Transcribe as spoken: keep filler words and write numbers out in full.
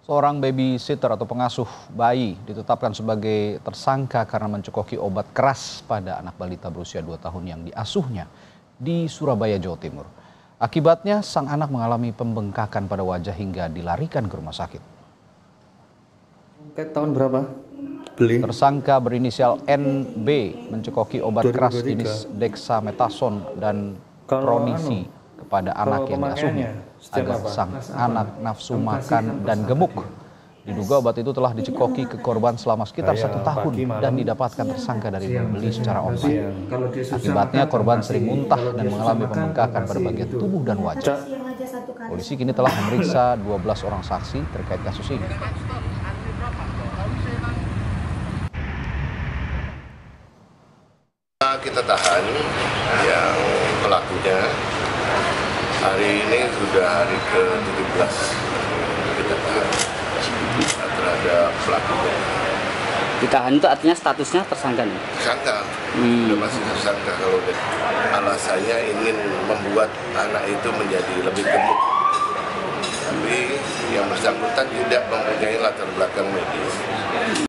Seorang babysitter atau pengasuh bayi ditetapkan sebagai tersangka karena mencekoki obat keras pada anak balita berusia dua tahun yang diasuhnya di Surabaya, Jawa Timur. Akibatnya sang anak mengalami pembengkakan pada wajah hingga dilarikan ke rumah sakit. Tahun berapa? Beli. Tersangka berinisial N B mencekoki obat keras jenis dexamethasone dan pronisi kepada anak yang diasuhnya agar sang anak nafsu makan dan gemuk. Diduga obat itu telah dicekoki ke korban selama sekitar satu tahun dan didapatkan tersangka dari pembeli secara online. Akibatnya korban sering muntah dan mengalami pembengkakan pada bagian tubuh dan wajah. Polisi kini telah memeriksa dua belas orang saksi terkait kasus ini. Kita tahan yang pelakunya. Hari ini sudah hari ke tujuh belas kita tahan terhadap pelakunya. Ditahan itu artinya statusnya tersangka nih? Tersangka, hmm. sudah masih tersangka kalau alasannya ingin membuat anak itu menjadi lebih gemuk. Tapi yang bersangkutan tidak mempunyai latar belakang medis.